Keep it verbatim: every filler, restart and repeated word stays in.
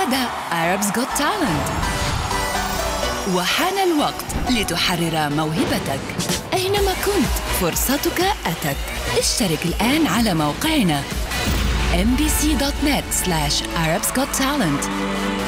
هذا Arabs Got Talent، وحان الوقت لتحرر موهبتك. أينما كنت فرصتك أتت. اشترك الآن على موقعنا m b c dot net slash arabs got talent.